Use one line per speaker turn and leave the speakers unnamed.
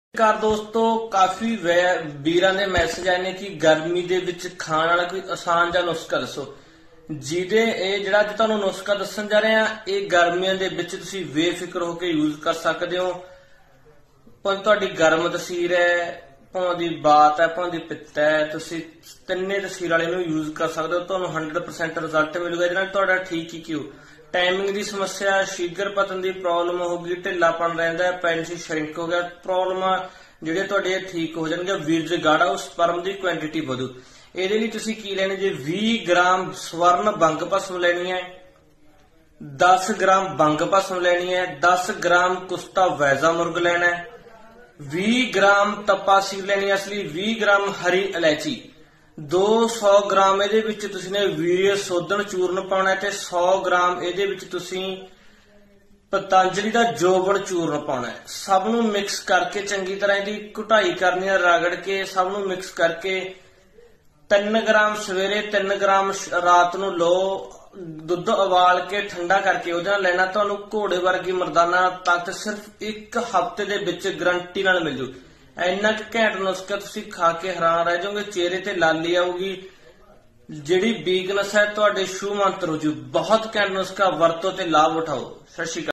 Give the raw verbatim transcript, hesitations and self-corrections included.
ਕਾਰ ਦੋਸਤੋ ਕਾਫੀ ਵੀਰਾਂ ਦੇ ਮੈਸੇਜ ਆਏ ਨੇ ਕਿ ਗਰਮੀ ਦੇ ਵਿੱਚ ਖਾਣ ਵਾਲਾ ਕੋਈ ਆਸਾਨ ਜਿਹਾ ਨੁਸਖਾ ਦੱਸੋ। ਜਿਹਦੇ ਇਹ ਜਿਹੜਾ ਅੱਜ ਤੁਹਾਨੂੰ ਨੁਸਖਾ ਦੱਸਣ ਜਾ ਰਹੇ ਆ ਇਹ ਗਰਮੀਆਂ ਦੇ ਵਿੱਚ ਤੁਸੀਂ ਬੇਫਿਕਰ ਹੋ ਕੇ ਯੂਜ਼ ਕਰ ਸਕਦੇ ਹੋ। ਭਾਵੇਂ ਤੁਹਾਡੀ ਗਰਮ ਤਸੀਰ ਹੈ, ਭਾਵੇਂ ਦੀ ਬਾਤ ਹੈ, ਭਾਵੇਂ ਦੀ ਪਿੱਤ ਹੈ, ਤੁਸੀਂ ਤਿੰਨੇ ਤਸੀਰ ਵਾਲੇ ਨੂੰ ਯੂਜ਼ ਕਰ ਸਕਦੇ ਹੋ। ਤੁਹਾਨੂੰ हंड्रेड परसेंट ਰਿਜ਼ਲਟ ਮਿਲੂਗਾ ਜਿਹਦੇ ਨਾਲ ਤੁਹਾਡਾ ਠੀਕ ਹੀ ਕਿਉਂ टाइमिंग की समस्या, शीगर पतन की प्रॉब्लम होगी, ढिलापन रहिंदा, पेनिस श्रिंक हो गया, प्रॉब्लम जिहड़े तुहाडे ठीक हो जाणगे, वीर्ज गाढ़ा, उस स्पर्म की क्वांटिटी वधू। इहदे लई तुसीं की लैणे जी बीस ग्राम स्वर्ण बंग भस्म लैनी है, दस ग्राम बंग भस्म लैनी है, दस ग्राम कुस्ता वैजा मुर्ग लैना है, बीस ग्राम तप्पा सीर लैनी है, असली बीस ग्राम हरी इलायची, दो सौ ग्राम ਇਹਦੇ ਵਿੱਚ ਤੁਸੀਂ ਨੇ ਵੀਰਯ ਸੋਧਨ ਚੂਰਨ ਪਾਉਣਾ ਤੇ सौ ग्राम ਇਹਦੇ ਵਿੱਚ ਤੁਸੀਂ ਪਤੰਜਲੀ ਦਾ ਜੋਬਨ ਚੂਰਨ ਪਾਉਣਾ ਹੈ। ਸਭ ਨੂੰ ਮਿਕਸ ਕਰਕੇ ਚੰਗੀ ਤਰ੍ਹਾਂ ਇਹਦੀ ਘੁਟਾਈ ਕਰਨੀ ਹੈ, ਰਗੜ ਕੇ ਸਭ ਨੂੰ ਮਿਕਸ ਕਰਕੇ तीन ग्राम ਸਵੇਰੇ तीन ग्राम ਰਾਤ ਨੂੰ ਲਓ। ਦੁੱਧ ਉਬਾਲ ਕੇ ਠੰਡਾ ਕਰਕੇ ਉਹਦੇ ਨਾਲ ਲੈਣਾ। ਤੁਹਾਨੂੰ ਘੋੜੇ ਵਰਗੀ ਮਰਦਾਨਾ ਤਾਕਤ ਸਿਰਫ ਇੱਕ ਹਫ਼ਤੇ ਦੇ ਵਿੱਚ ਗਰੰਟੀ ਨਾਲ ਮਿਲ ਜੂ। ਇੰਨਾ ਕੁ ਘੈਂਟ ਨੁਸਖਾ ਤੁਸੀਂ ਖਾ ਕੇ ਹੈਰਾਨ ਰਹਿ ਜਾਓਗੇ। ਚਿਹਰੇ ਤੇ ਲਾਲੀ ਆਊਗੀ, ਜਿਹੜੀ ਵੀਕਨੈਸ ਹੈ ਤੁਹਾਡੇ ਛੂ ਮੰਤਰ ਹੋ ਜੂ। ਬਹੁਤ ਘੈਂਟ ਨੁਸਖਾ, ਵਰਤੋ ਤੇ ਲਾਭ ਉਠਾਓ। ਸਤਿ ਸ਼੍ਰੀ ਅਕਾਲ।